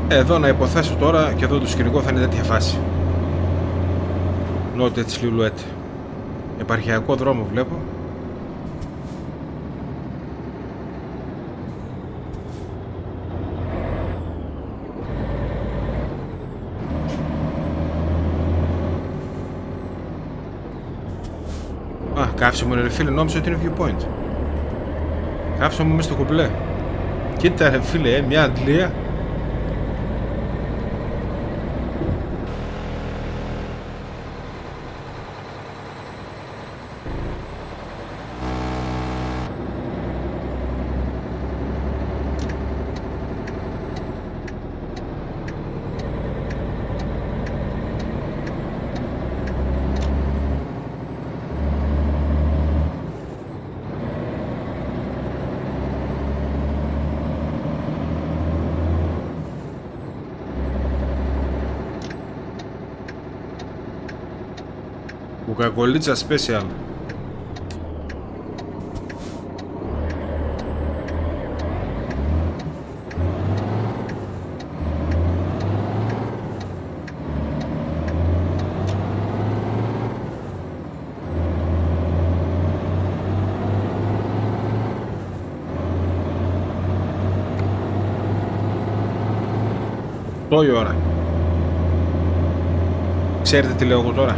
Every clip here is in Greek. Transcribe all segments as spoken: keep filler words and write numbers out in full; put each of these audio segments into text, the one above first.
Εδώ να υποθέσω τώρα και εδώ το σκηνικό θα είναι τέτοια φάση. Νότε της Λιλουέτ. Επαρχιακό δρόμο βλέπω. Α, κάψε μου ρε φίλε, νόμιζα ότι είναι viewpoint. Κάψε μου μες στο κουμπλέ. Κοίτα ρε φίλε, ε, μια αντλία. Κουκακολίτσα special. Τόη ώρα. Ξέρετε τι λέω εγώ τώρα?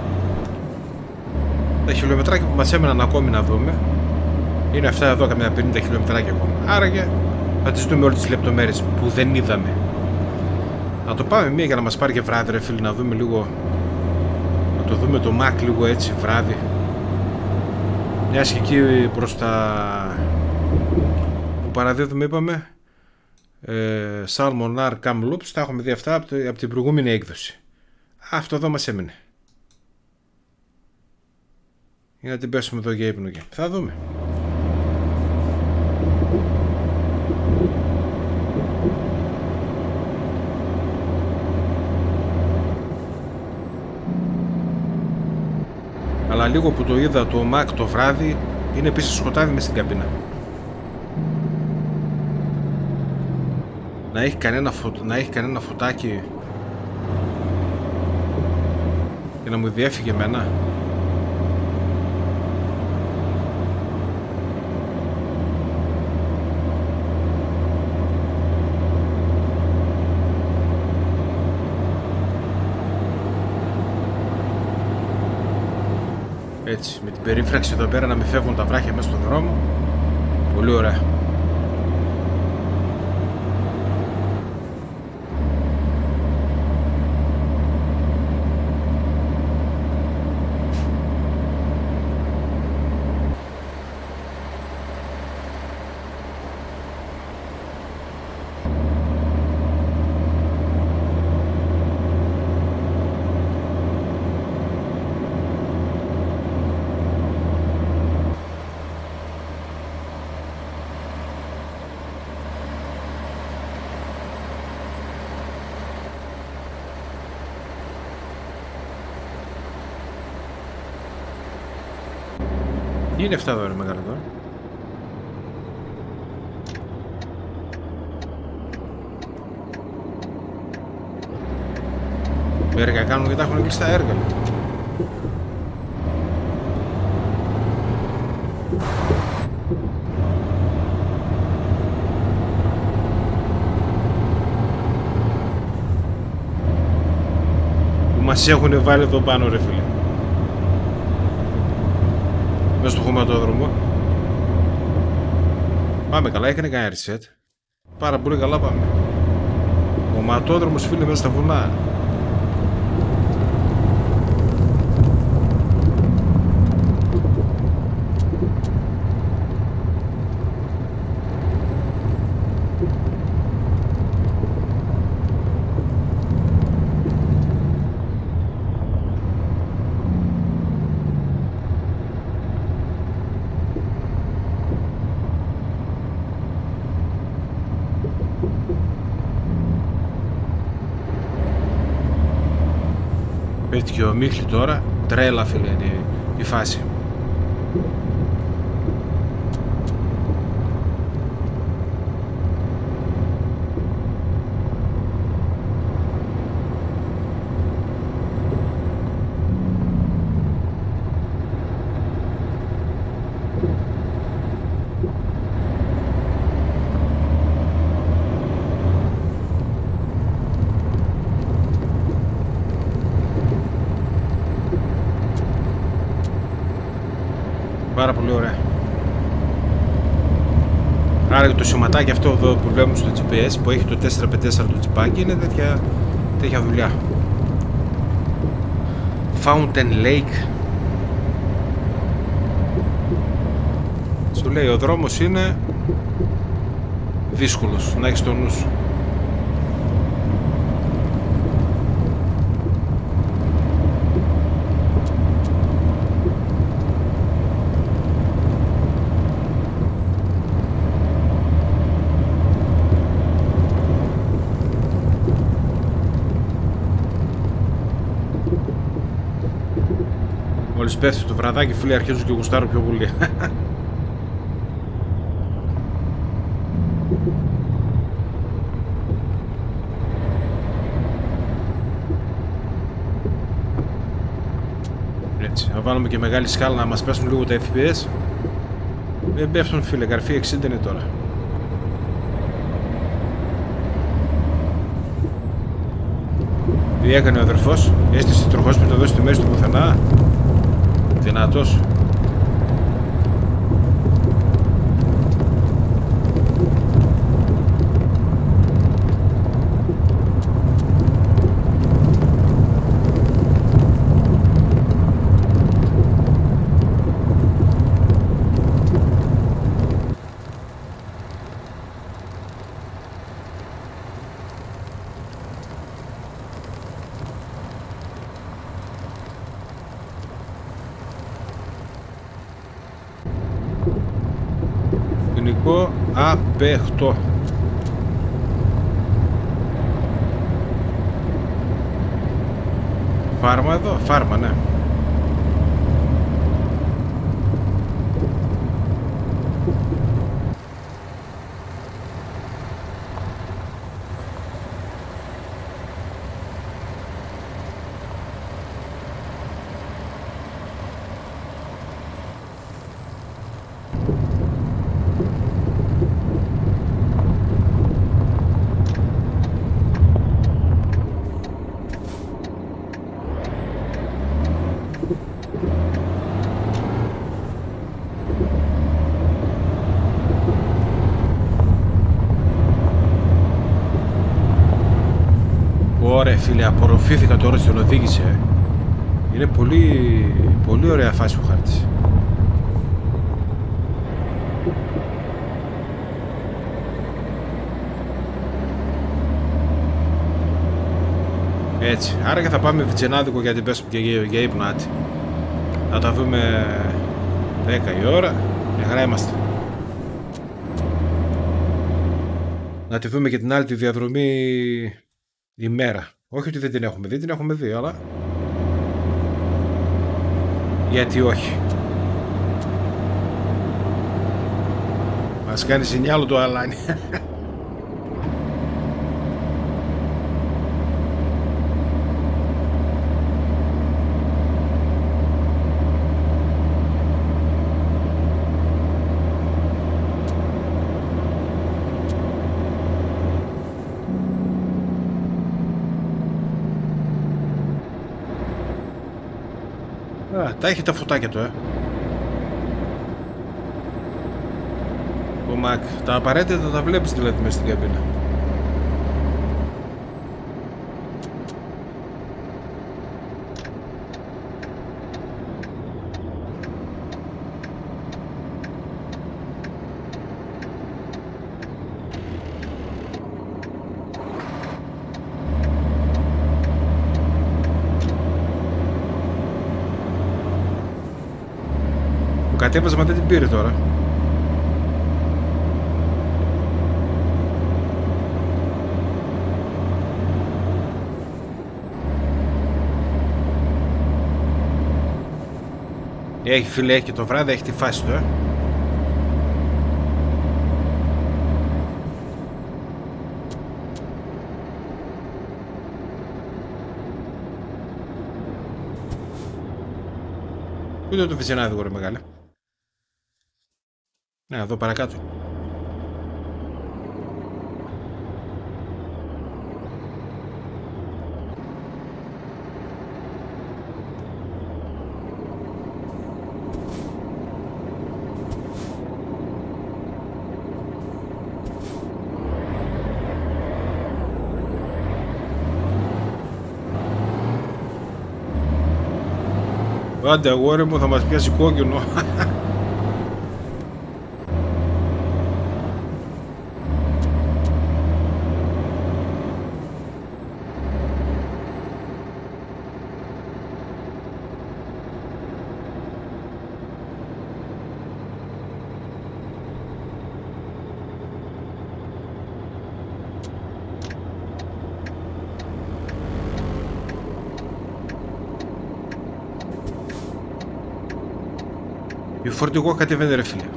Τα χιλιομετράκια που μας έμεναν ακόμη να δούμε είναι αυτά εδώ, καμιά πενήντα χιλιομετράκια ακόμα. Άραγε θα τις δούμε όλες τις λεπτομέρειες που δεν είδαμε. Να το πάμε μία για να μας πάρει και βράδυ ρε φίλοι, να δούμε λίγο, να το δούμε το Mac λίγο έτσι βράδυ. Μιας και εκεί προς τα που παραδίδουμε είπαμε ε, Salmon R Kamloops, τα έχουμε δει αυτά από, από την προηγούμενη έκδοση. Αυτό εδώ μας έμεινε. Για να την πέσουμε εδώ για ύπνο και θα δούμε. Αλλά λίγο που το είδα το Mac το βράδυ είναι επίσης σκοτάδι μες στην καμπίνα. Να έχει κανένα, φω... να έχει κανένα φωτάκι και να μου διέφυγε εμένα. Έτσι, με την περίφραξη εδώ πέρα να μην φεύγουν τα βράχια μέσα στον δρόμο. Πολύ ωραία. Τι είναι αυτά εδώ ρε μεγάλο τώρα? Έργα κάνουν και τα έχουν κλειστά έργα. Που μας έχουν βάλει εδώ πάνω ρε φίλε. Μες στο χωματόδρομο. Πάμε καλά, έκανε κανένα reset. Πάρα πολύ καλά πάμε. Χωματόδρομος φίλε μέσα στα βουνά. Πέφτει και ο Μίχλη τώρα, τρέλα φίλε είναι η φάση. Πάρα πολύ ωραία. Άρα και το σηματάκι αυτό εδώ που βλέπουμε στο τζι πι ες που έχει το τέσσερα πέντε τέσσερα το τσιπάκι είναι τέτοια, τέτοια δουλειά. Fountain Lake. Σου λέει ο δρόμος είναι δύσκολος, να έχεις το νου σου. Μόλις πέφτει το βραδάκι, φίλοι, αρχίζουν και γουστάρουν πιο πολύ. Έτσι, θα βάλουμε και μεγάλη σκάλα να μας πέσουν λίγο τα εφ πι ες. Δεν πέφτουν, φίλε, καρφί εξήντα είναι τώρα. Τι έκανε ο αδερφός, έστησε τροχόσπιτο εδώ στη μέση του πουθενά. Δυνατός. Ποινικό απέχτω. Φάρμα εδώ, φάρμα, ναι. Ωραία, φίλε, απορροφήθηκα τώρα στην οδήγηση. Ε. Είναι πολύ, πολύ ωραία φάση ο χάρτης. Έτσι, άρα και θα πάμε Βιτσενάδικο για την πέσουμε και για, για ύπνο, άτι. Θα τα δούμε δέκα η ώρα, μια χαρά είμαστε. Να τη δούμε και την άλλη τη διαδρομή ημέρα. Όχι ότι δεν την έχουμε δει, την έχουμε δει, αλλά γιατί όχι. Μας κάνει σινιάλο το αλάνι. Α, τα έχει τα φωτάκια του, ε. Ο Μακ, τα απαραίτητα τα βλέπεις δηλαδή μέσα στην καμπίνα. Κατέβαζα, μα δεν την πήρε τώρα. Έχει, φίλε, έχει και το βράδυ, έχει τη φάση του, ε. Πού είναι το Βιτσενάδικο, ρε μεγάλε. Ναι, εδώ παρακάτω. Άντε αγόρι μου, θα μας πιάσει κόκκινο. Η φορτηγό κατεβαίνει ρε φίλε.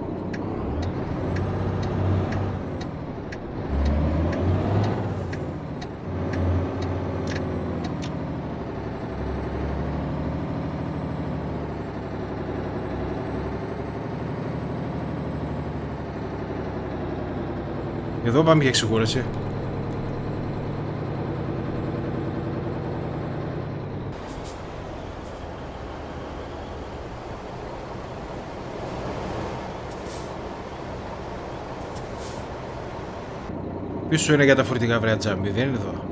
Εδώ πάμε για εξηγούραση. Πίσω είναι για τα φορτηγά βρέα τζάμπι, δεν είναι εδώ.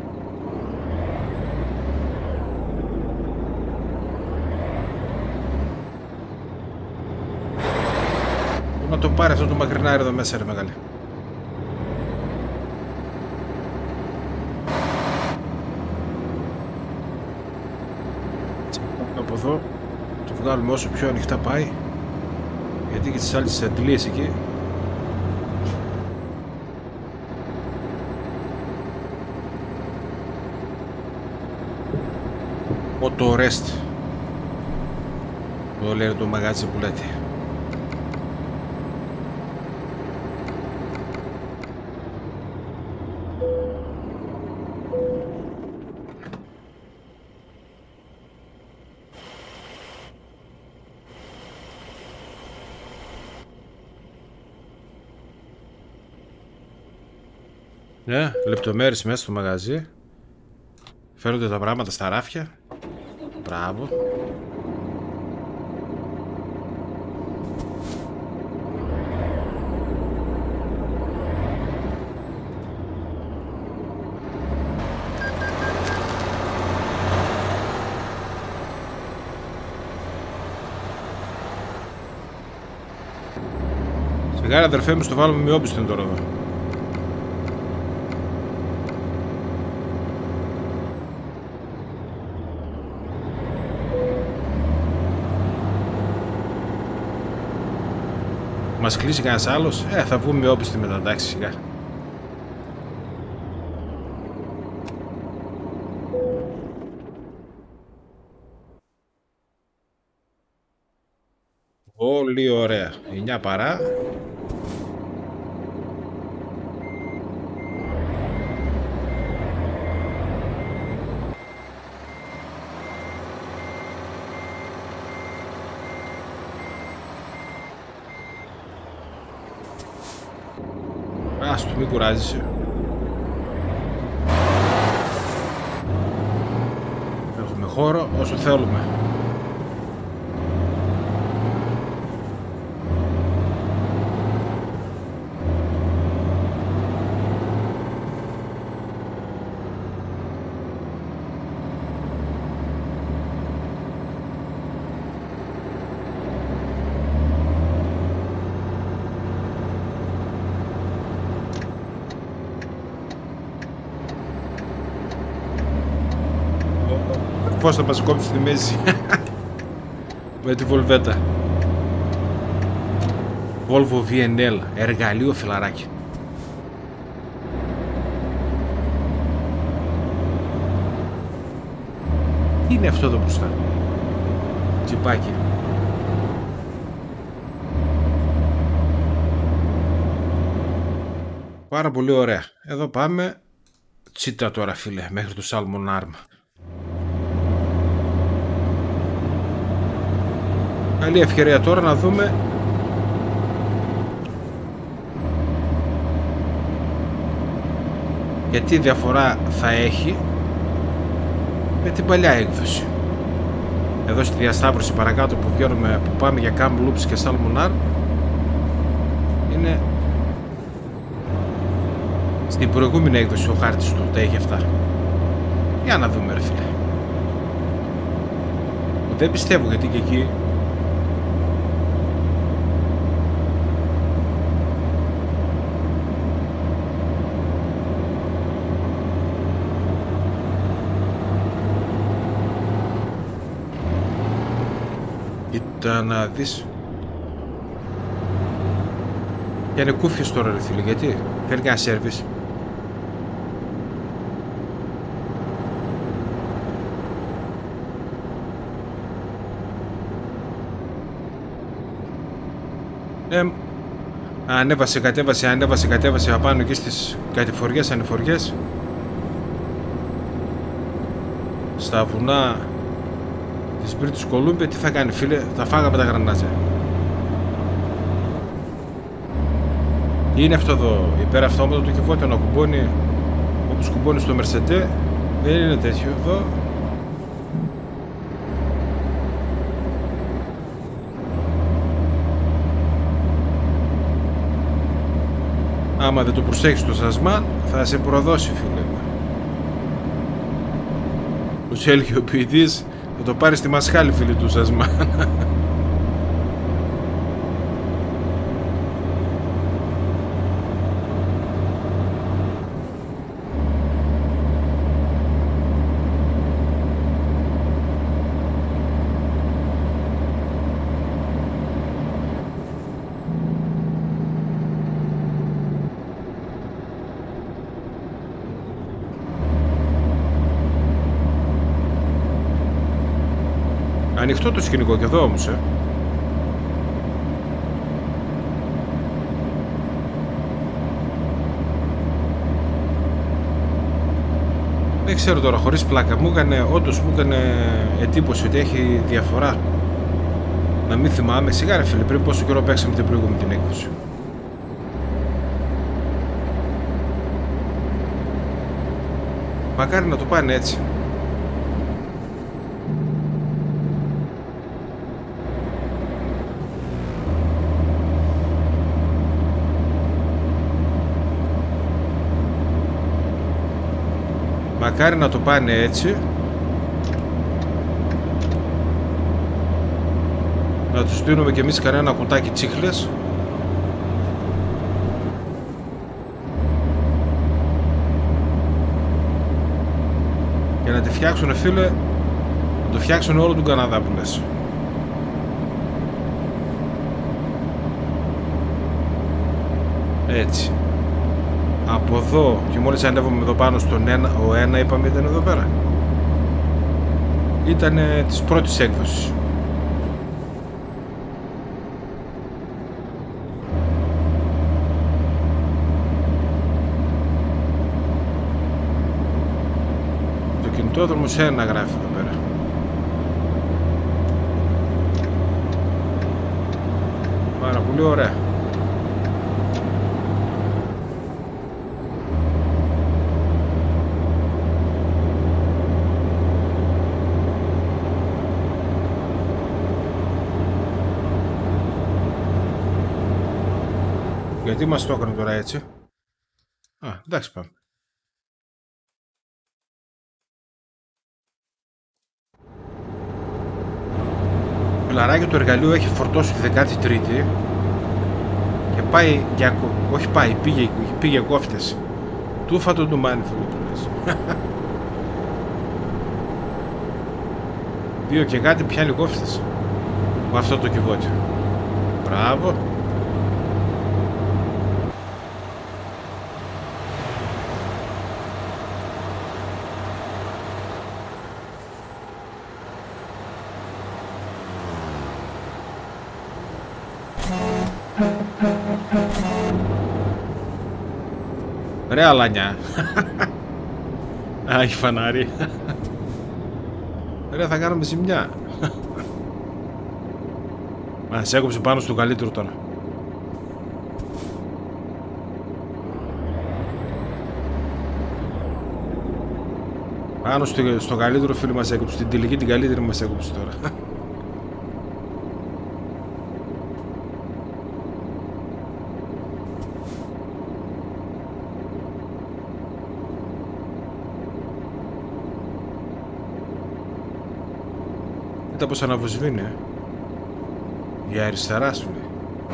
Να το πάρει αυτό το μακρινάρι εδώ μέσα ρε μεγάλη. Από εδώ το βγάλουμε όσο πιο ανοιχτά πάει, γιατί και τις άλλες αντιλίες εκεί. Το rest. Το λέει το μαγάζι που λέτε. Ναι, λεπτομέρειες μέσα στο μαγαζί. Φέρονται τα πράγματα στα ράφια. Μπράβο. Σιγάρα αδερφέ μου, στο βάλουμε με όπιστον τώρα εδώ. Μας κλείσει κανένας άλλος, ε, θα βγούμε με όπιστη μετά, εντάξει, σιγά. Πολύ ωραία, εννιά παρά. Άστο, μην κουράζεσαι. Έχουμε χώρο όσο θέλουμε. Πώς θα μας κόψει στη μέση. Με τη βολβέτα. Volvo βι εν ελ, εργαλείο φιλαράκι. Τι είναι αυτό εδώ μπροστά? Τσιπάκι. Πάρα πολύ ωραία. Εδώ πάμε. Τσίτα τώρα φίλε, μέχρι το Salmon Arm. Καλή ευκαιρία τώρα να δούμε γιατί διαφορά θα έχει με την παλιά έκδοση. Εδώ στη διασταύρωση παρακάτω που βγαίνουμε, που πάμε για Cam Loops και Salmon Arm, είναι στην προηγούμενη έκδοση ο χάρτης του, τα έχει αυτά. Για να δούμε ρε φίλε. Δεν πιστεύω, γιατί και εκεί κοίτα να δεις. Και είναι κούφιος τώρα ρε φίλε, γιατί θέλει κανένα σέρβις. Ε, ανέβασε, κατέβασε, ανέβασε, κατέβασε απάνω εκεί στις κατηφοριές, ανηφοριές. Στα βουνά της Μπρίτης Κολούμπια. Τι θα κάνει φίλε, θα φάγαμε τα γρανάζια. Είναι αυτό εδώ, υπεραυτόματο το κυβότιο να κουμπώνει όπως κουμπώνει στο Mercedes. Δεν είναι τέτοιο εδώ. Άμα δεν το προσέχεις το Σασμάν θα σε προδώσει φίλε. Ο έλεγε ο ποιητής, θα το πάρει στη μασχάλη φίλε του Σασμάν. Ανοιχτό το σκηνικό και εδώ όμως, ε. Δεν ξέρω τώρα, χωρίς πλάκα. Μου έκανε, όντως μου έκανε εντύπωση ότι έχει διαφορά. Να μην θυμάμαι. Σιγά ρε φίλε, πριν πόσο καιρό παίξαμε την προηγούμενη την έκδοση. Μακάρι να το πάνε έτσι. Μακάρι να το πάνε έτσι. Να τους δίνουμε κι εμείς κανένα κουτάκι τσίχλες. Και να τη φτιάξουνε φίλε. Να το φτιάξουνε όλο τον Καναδά που λες. Έτσι. Από εδώ και μόλις ανέβαμε εδώ πάνω στον ένα, ο ένα είπαμε ήταν εδώ πέρα. Ήτανε της πρώτης έκδοσης. Το κινητόδρομο σε ένα γράφει εδώ πέρα. Πάρα πολύ ωραία. Γιατί μας το έκανε τώρα έτσι. Α, εντάξει πάμε. Το λαράκι του εργαλείου έχει φορτώσει τη δεκάτη τρίτη και πάει για... όχι πάει, πήγε, πήγε κόφτες. Τούφα το ντουμάνι φίλε που λες. Δύο και κάτι πιάνει κόφτες με αυτό το κυβότιο. Μπράβο. Ρε αλάνια. Α, έχει φανάρι. Ρε, θα κάνουμε ζημιά. Μας έκοψε πάνω στο καλύτερο τώρα. Πάνω στο, στο καλύτερο φίλο μας έκοψε. Την τελική την καλύτερη μας έκοψε τώρα. Κοίτα πως αναβοσβήνει, ε. Για αριστερά σου λέει.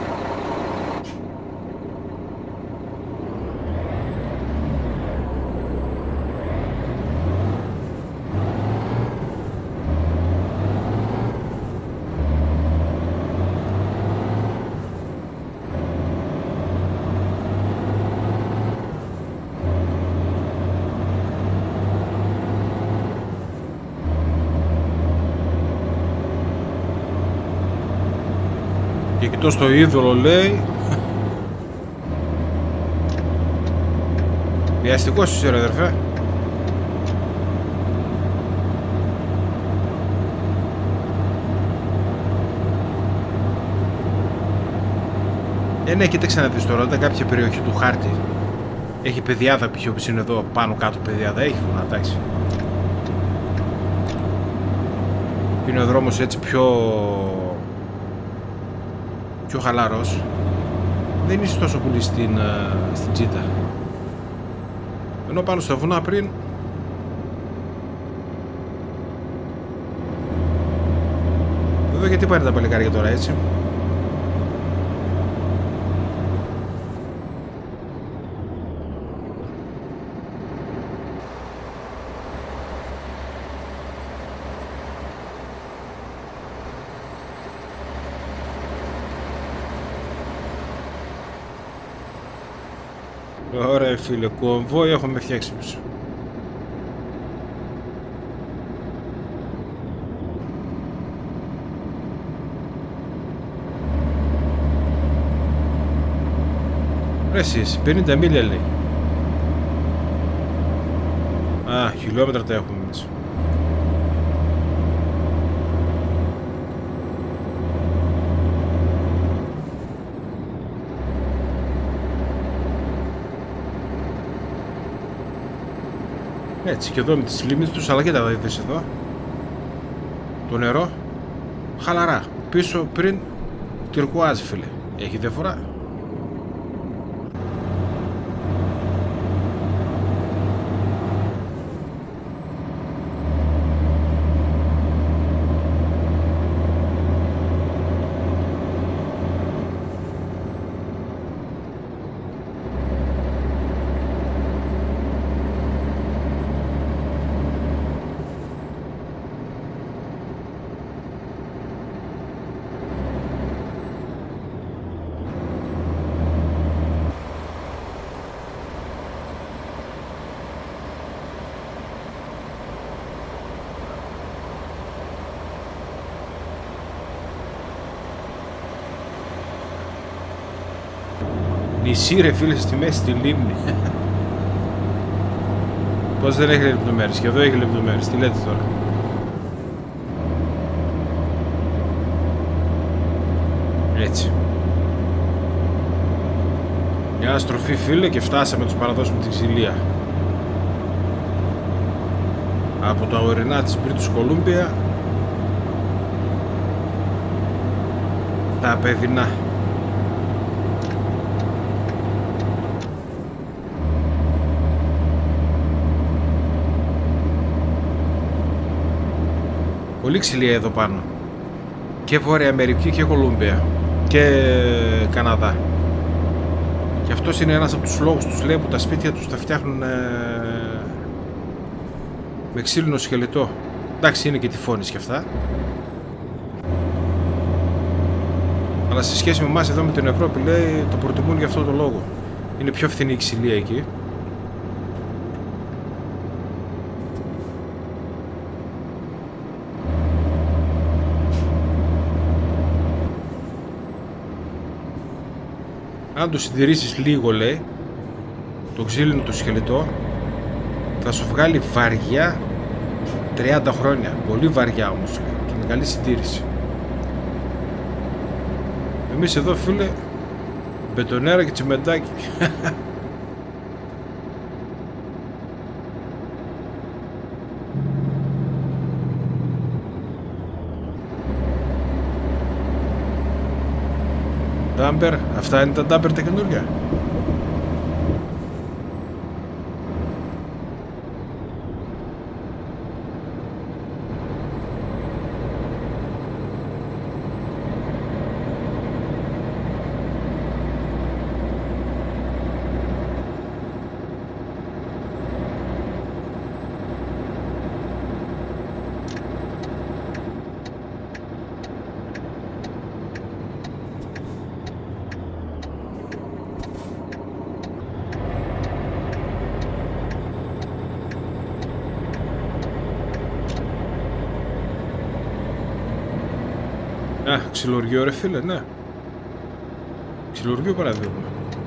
Και κοιτώ στο είδωλο λέει. Βιαστικός είσαι ρε αδερφέ. Ε, ναι, κοίταξε να δεις τώρα, όταν κάποια περιοχή του χάρτη έχει πεδιάδα, π.χ. όπως είναι εδώ πάνω κάτω πεδιάδα, έχει βουνά, εντάξει. Είναι ο δρόμος έτσι πιο πιο χαλαρός, δεν είσαι τόσο πολύ στην, στην τσίτα. Ενώ πάνω στα βουνά πριν εδώ, γιατί πάνε τα παλικάρια τώρα έτσι. Ωραία φίλε, κομβόι έχουμε φτιάξει πίσω. Ρε εσείς, πενήντα μίλια λέει. Α, χιλιόμετρα τα έχουμε μέσα. Έτσι και εδώ με τις λίμνες τους, αλλά κοίτα δείτε εδώ. Το νερό χαλαρά. Πίσω πριν τυρκουάζ φίλε. Έχει διαφορά. Νησί ρε φίλε στη μέση στη λίμνη. Πώς δεν έχει λεπτομέρειες, και εδώ έχει λεπτομέρειες, τι λέτε τώρα. Έτσι. Μια στροφή φίλε και φτάσαμε να τους παραδώσουμε την ξυλία. Από τα ορεινά της Μπρίτους Κολούμπια τα παιδινά. Πολύ ξυλία εδώ πάνω. Και Βόρεια Αμερική και Κολούμπια. Και Καναδά. Και αυτός είναι ένας από τους λόγους τους λέει που τα σπίτια τους τα φτιάχνουν ε, με ξύλινο σκελετό. Εντάξει είναι και τυφώνεις και αυτά. Αλλά σε σχέση με εμάς εδώ με την Ευρώπη λέει το προτιμούν για αυτό το λόγο. Είναι πιο φθηνή η ξυλία εκεί. Αν το συντηρήσεις λίγο λέει, το ξύλινο το σκελετό, θα σου βγάλει βαριά τριάντα χρόνια. Πολύ βαριά όμως και με καλή συντήρηση. Εμείς εδώ φίλε, μπετονέρα και τσιμεντάκι. Ντάμπερ, αυτά είναι τα ντάμπερ τα καινούργια. Ξυλουργείο ρε φίλε, ναι. Ξυλουργείο παραδείγμα.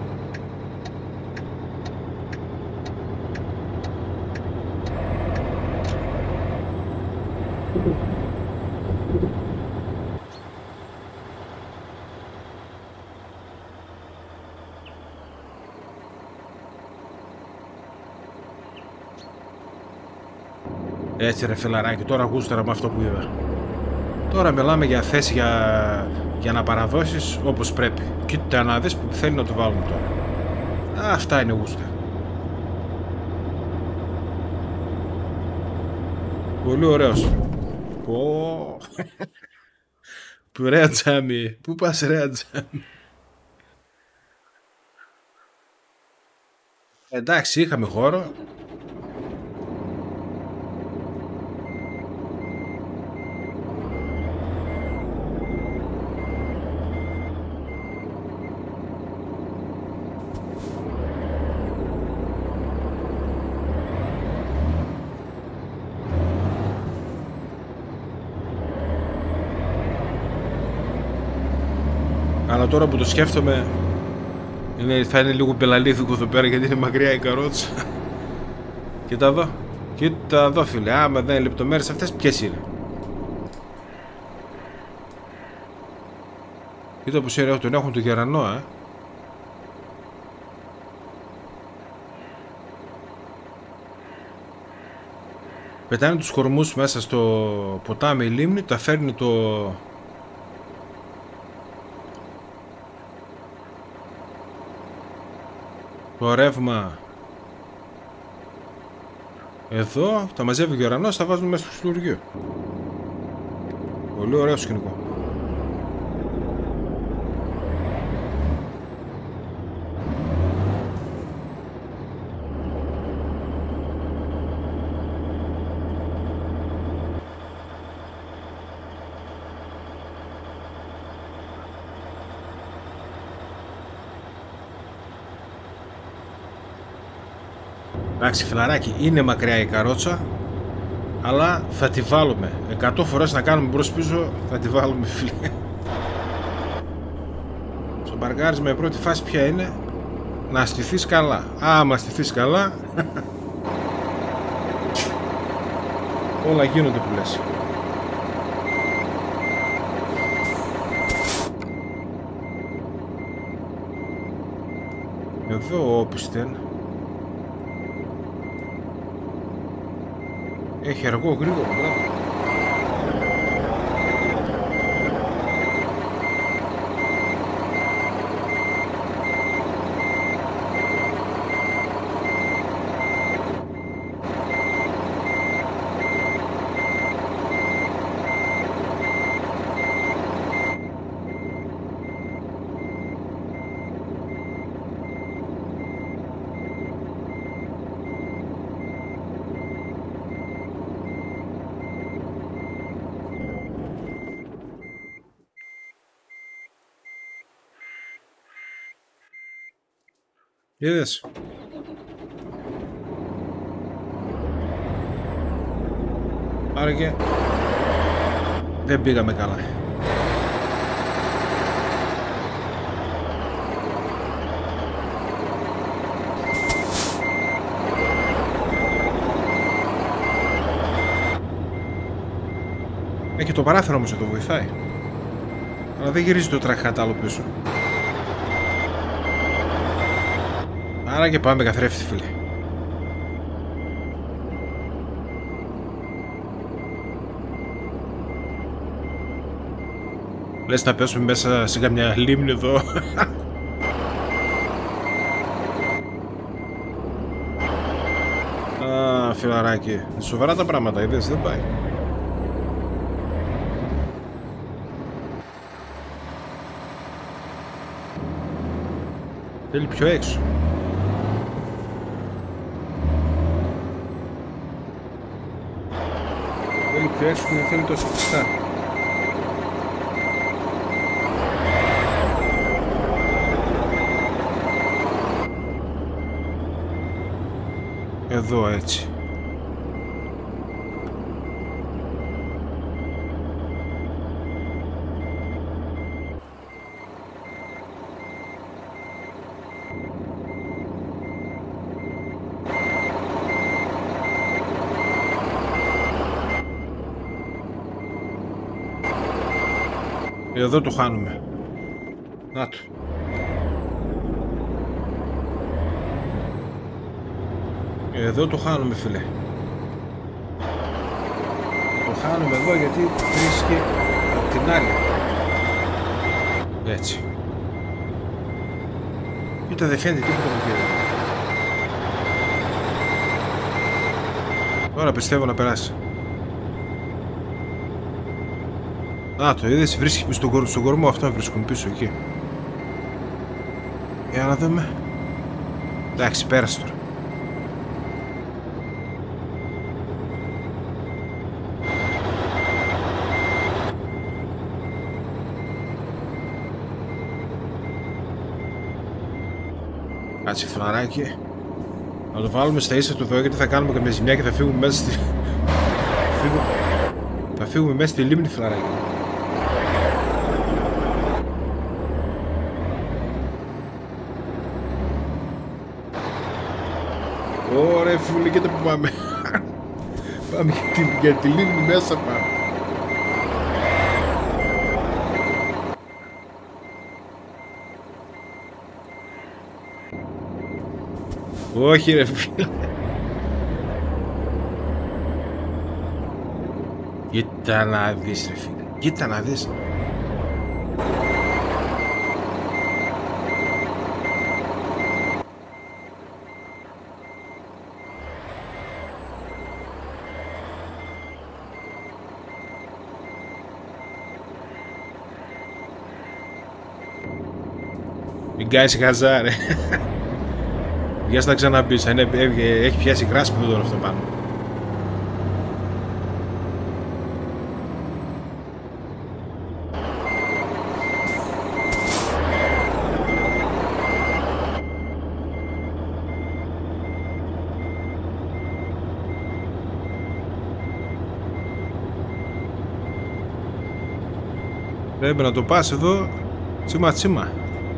Έτσι ρε φιλαράκι, τώρα γούσταρα με αυτό που είδα. Τώρα μιλάμε για θέση για, για να παραδώσεις όπως πρέπει. Κοίτα να δεις που θέλει να το βάλουν τώρα. Αυτά είναι γούστα. Πολύ ωραίος. Πω. Που ρε τζάμι. Πού πας ρε τζάμι. Εντάξει, είχαμε χώρο. Αλλά τώρα που το σκέφτομαι, είναι, θα είναι λίγο πελαλίδικο εδώ πέρα γιατί είναι μακριά η καρότσα. Κοίτα εδώ. Κοίτα εδώ φίλε. Άμα δεν είναι λεπτομέρειες αυτές, ποιες είναι. Κοίτα πως είναι, τον έχουν το γερανό, ε. Πετάνε τους κορμούς μέσα στο ποτάμι η λίμνη, τα φέρνει το... το ρεύμα εδώ, τα μαζεύει ο γερανός, τα βάζουμε μέσα στο ξυλουργείο. Πολύ ωραίο σκηνικό. Εντάξει φιλαράκι, είναι μακριά η καρότσα, αλλά θα τη βάλουμε. Εκατό φορές να κάνουμε μπρος πίσω, θα τη βάλουμε φίλε. Στο μπαργκάρισμα η πρώτη φάση ποια είναι? Να στηθείς καλά. Άμα στηθείς καλά, όλα γίνονται που λες. Εδώ όπισθεν έχει αργό γρήγορο, μπράβο. Είδες. Άρα και δεν πήγαμε καλά. Ε, και το παράθυρο όμως εδώ βοηθάει. Αλλά δεν γυρίζει το τραχάτα άλλο πίσω. Άρα και πάμε καθρέφτη φίλε. Λες να πέσουμε μέσα σε καμιά λίμνη εδώ. Α, φιλαράκι. Σοβαρά τα πράγματα, είδες, δεν πάει. Θέλει πιο έξω. Θέλει πιο έξω και δεν θέλει τόσο πιστά. Εδώ έτσι. Εδώ το χάνουμε. Να το. Εδώ το χάνουμε, φίλε. Το χάνουμε εδώ γιατί βρίσκει από την άλλη. Έτσι. Κοίτα, δεν φαίνεται τίποτα από εκεί. Τώρα πιστεύω να περάσει. Α, το είδες, βρίσκει στον, κορ, στον κορμό, αυτό βρίσκουν πίσω εκεί. Για να δούμε. Εντάξει, πέρασε τώρα. Κάτσε φλαράκι. Να το βάλουμε στα ίσα του εδώ γιατί θα κάνουμε καμία ζημιά και θα φύγουμε μέσα στη... Φύγουμε... Θα φύγουμε μέσα στη λίμνη, φλαράκι. Ωραία φούλη, κοίτα που πάμε. Πάμε για τη, για τη λίμνη μέσα πάμε. Όχι ρε φίλε. Κοίτα να δεις ρε φίλε. Κοίτα να δεις. Μην κάνεις χαζά ρε. Για να ξαναμπείς, έχει πιάσει γράσπη με τον αυτό πάνω. Πρέπει να το πας εδώ τσίμα τσίμα.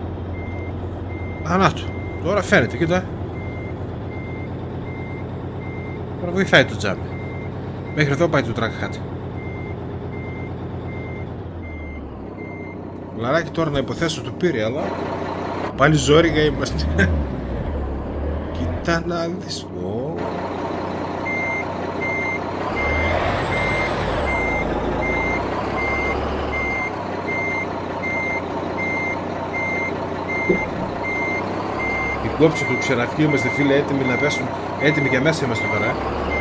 Α, να το. Τώρα φαίνεται, κοίτα. Τώρα βοηθάει το τζάμι. Μέχρι εδώ πάει το track hat. Λαράκι τώρα να υποθέσω το πήρε, αλλά πάλι ζόρικα είμαστε. Κοίτα να δεις. Oh. Η κόψη του ξεραφιού είμαστε, φίλε, έτοιμοι να πέσουν. Έτοιμοι και μέσα είμαστε τώρα.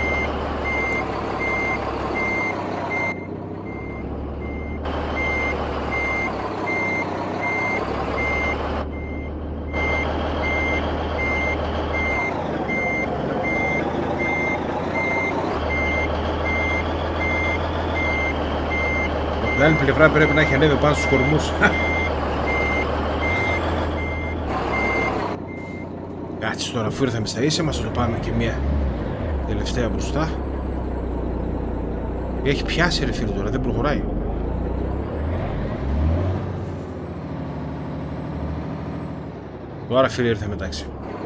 Την άλλη πλευρά πρέπει να έχει ανέβει πάνω στους κορμούς. Κάτσε τώρα, αφού ήρθαμε στα ίσια μας, θα το πάμε και μία τελευταία μπροστά. Έχει πιάσει ρε φίλε τώρα, δεν προχωράει. Τώρα φίλε ήρθε μετάξι.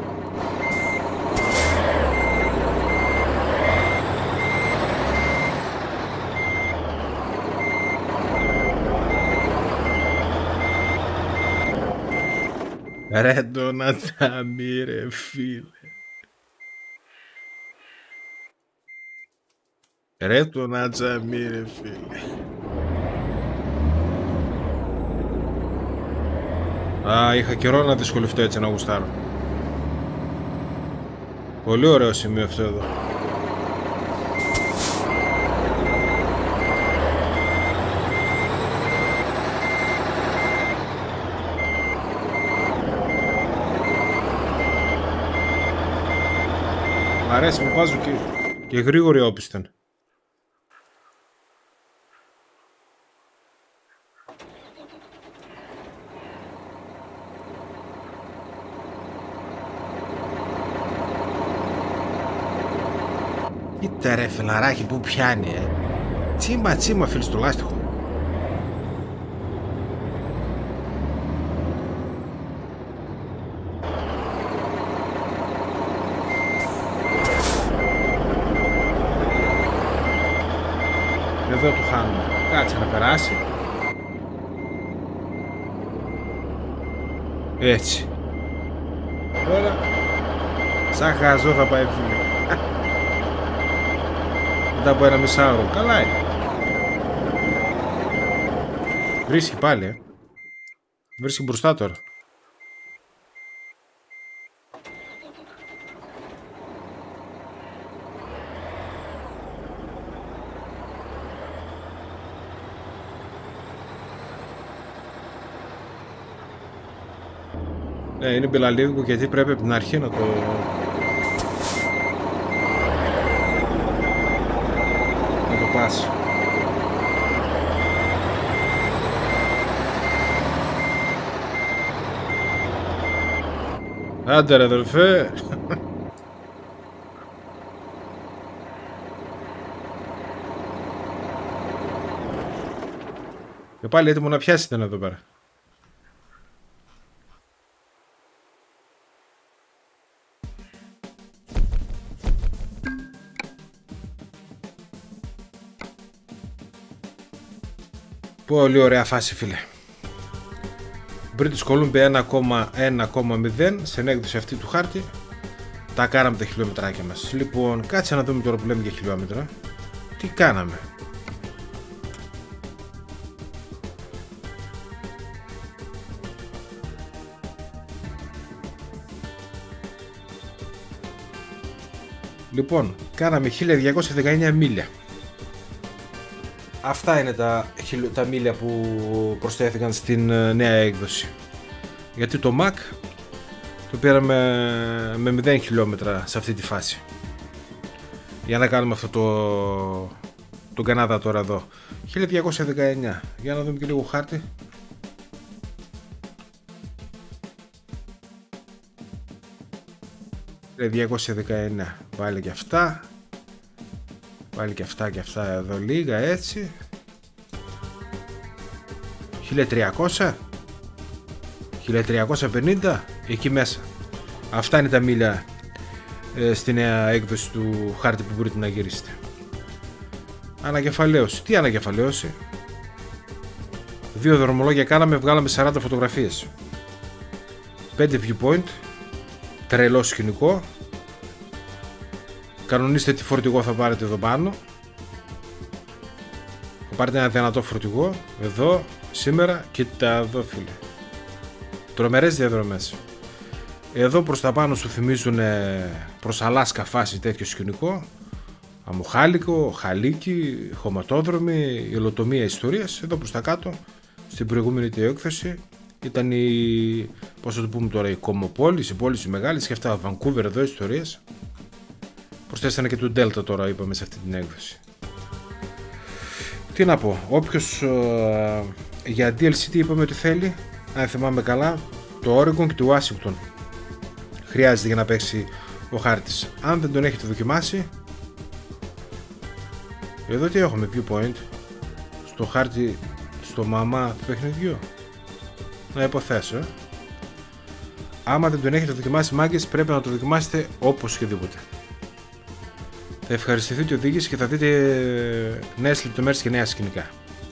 Ρε τον Ατάμι ρε φίλε. Ρε τον Ατάμι ρε φίλε. Α, είχα καιρό να δυσκολευτώ έτσι να γουστάρω. Πολύ ωραίο σημείο αυτό εδώ. Μ' αρέσει, μου βάζω και, και γρήγορη όπισθεν. Κοίτα ρε φιλαράκι που πιάνει, ε. Τσίμα τσίμα φίλε στο λάστιχο. Εδώ το χάνουμε. Κάτσε να περάσει. Έτσι. Τώρα σαν χαζό θα πάει φίλε. Μετά από ένα μισάωρο. Καλά είναι. Βρίσκει πάλι ε. Βρίσκει μπροστά τώρα. Ναι, είναι μπελαλίδικο γιατί πρέπει από την αρχή να το... να το πάσει. Άντε ρε αδερφέ. Και πάλι έτοιμο να πιάσει ήταν εδώ πέρα. Πολύ ωραία φάση φίλε. British Columbia ένα κόμμα ένα κόμμα μηδέν στην έκδοση αυτή του χάρτη. Τα κάναμε τα χιλιόμετράκια μας. Λοιπόν, κάτσε να δούμε τώρα που λέμε για χιλιόμετρα. Τι κάναμε. Λοιπόν, κάναμε χίλια διακόσια δεκαεννιά μίλια. Αυτά είναι τα, τα μίλια που προσθέθηκαν στην νέα έκδοση. Γιατί το Mac το πήραμε με μηδέν χιλιόμετρα σε αυτή τη φάση. Για να κάνουμε αυτό το τον Καναδά τώρα εδώ. χίλια διακόσια δεκαεννιά. Για να δούμε και λίγο χάρτη. χίλια διακόσια δεκαεννιά. Πάλι και αυτά. Πάλι και αυτά και αυτά εδώ λίγα έτσι. χίλια τριακόσια. χίλια τριακόσια πενήντα. Εκεί μέσα. Αυτά είναι τα μίλια ε, στη νέα έκδοση του χάρτη που μπορείτε να γυρίσετε. Ανακεφαλαίωση. Τι ανακεφαλαίωση. Δύο δρομολόγια κάναμε, βγάλαμε σαράντα φωτογραφίες. πέντε viewpoint. Τρελό σκηνικό. Κανονίστε τι φορτηγό θα πάρετε εδώ πάνω. Θα πάρετε ένα δυνατό φορτηγό εδώ σήμερα. Κοίτα εδώ φίλε. Τρομερές διαδρομές. Εδώ προς τα πάνω σου θυμίζουν προς Αλάσκα φάση τέτοιο σκηνικό. Αμοχάλικο, χαλίκι, χωματόδρομοι, υλοτομία ιστορίας. Εδώ προς τα κάτω στην προηγούμενη τη έκθεση ήταν η, πώς θα το πούμε τώρα, η Κομοπόλης, η πόλη μεγάλη και αυτά, Βανκούβερ εδώ ιστορίες. Προσθέσανε και του Delta τώρα είπαμε σε αυτή την έκδοση. Τι να πω, όποιος ε, για ντι ελ σι τι είπαμε ότι θέλει, αν θυμάμαι καλά, το Oregon και το Washington χρειάζεται για να παίξει ο χάρτης. Αν δεν τον έχετε δοκιμάσει, εδώ τι έχουμε, viewpoint στο χάρτη, στο μαμά του παιχνιδιού. Να υποθέσω ε. Άμα δεν τον έχετε δοκιμάσει μάγκες, πρέπει να το δοκιμάσετε όπως και δίποτε. Θα ευχαριστηθείτε οδήγηση και θα δείτε νέες λεπτομέρειες και νέα σκηνικά.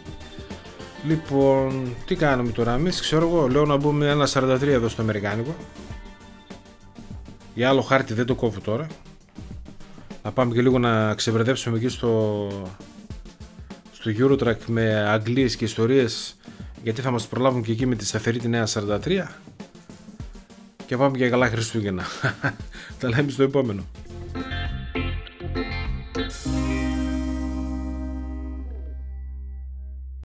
Λοιπόν, τι κάνουμε τώρα εμείς, ξέρω εγώ, λέω να μπούμε ένα σαράντα τρία εδώ στο αμερικάνικο. Για άλλο χάρτη δεν το κόβω τώρα. Να πάμε και λίγο να ξεμπερδέψουμε εκεί στο, στο Eurotrack με αγγλίες και ιστορίες, γιατί θα μας προλάβουν και εκεί με τη σταθερή τη νέα σαράντα τρία. Και πάμε και καλά Χριστούγεννα. Τα λέμε στο επόμενο.